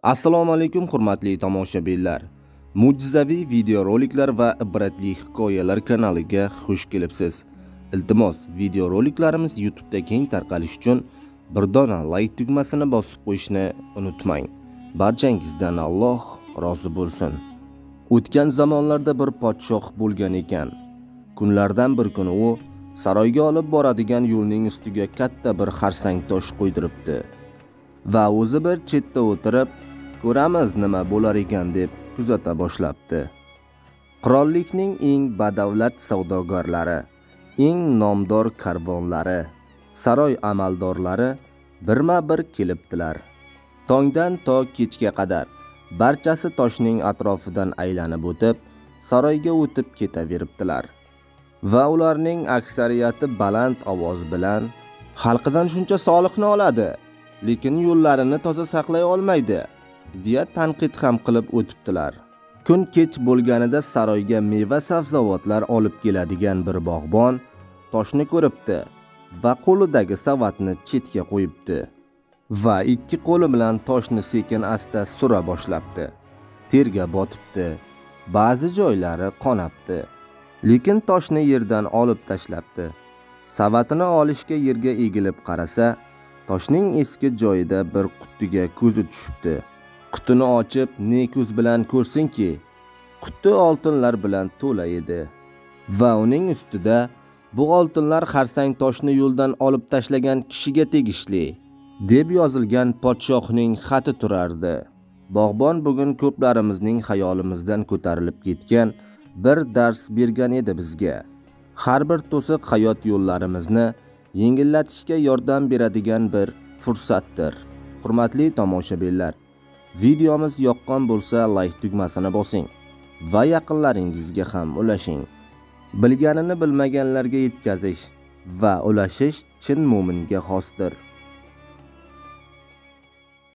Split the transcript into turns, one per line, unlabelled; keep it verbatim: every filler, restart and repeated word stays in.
Assalomu alaykum hurmatli tomoshabinlar. Mo'jizaviy videoroliklar va ibratli hikoyalar kanaliga xush kelibsiz. Iltimos, videoroliklarimiz YouTube'da keng tarqalishi uchun bir dona like tugmasini bosib qo'yishni unutmang. Barchangizdan Alloh rozi bo'lsin. O'tgan zamonlarda bir podshoh bo'lgan ekan. Kunlardan bir kuni u saroyga olib boradigan yo'lning ustiga katta bir xarsang tosh qo'ydiribdi va o'zi bir chetda o'tirib ko'ramiz nima bo'lar ekan deb kuzata boshlabdi. Qirollikning eng badavlat savdogarlari, eng nomdor karvonlari, saroy amaldorlari birma-bir kelibdilar. Tongdan to kechga qadar barchasi toshning atrofidan aylanib o'tib, saroyga o'tib ketaveribdilar. Va ularning aksariyati baland ovoz bilan xalqidan shuncha soliqni oladi, lekin yo'llarini toza saqlay olmaydi deya tanqid ham qilib o'tibdilar. Kun kech bo'lganida saroyga meva-sabzavotlar olib keladigan bir bog'bon toshni ko'ribdi va qo'lidagi savatni chetga qo'yibdi va ikki qo'li bilan toshni sekin-asta sura boshlabdi. Terga botibdi, ba'zi joylari qonabdi, lekin toshni yerdan olib tashlabdi. Savatini olishga yerga egilib qarasa, toshning eski joyida bir qutiga ko'zi tushibdi. Qutini ochib ne ko'z bilan ko'rsinki, quti oltinlar bilan to'la edi va uning ustida bu oltinlar xarsang toshni yo'ldan olib tashlagan kishiga tegishli deb yozilgan podshohning xati turardi. Bog'bon bugun ko'plarimizning xayolimizdan ko'tarilib ketgan bir dars bergan edi bizga. Har bir to'siq hayot yo'llarimizni yengillatishga yordam beradigan bir fursatdir. Hurmatli tomoshabinlar, videomiz yoqqan bo'lsa like tugmasini bosing va yaqinlaringizga ham ulashing. Bilganini bilmaganlarga yetkazish va ulashish chin mo'minga xosdir.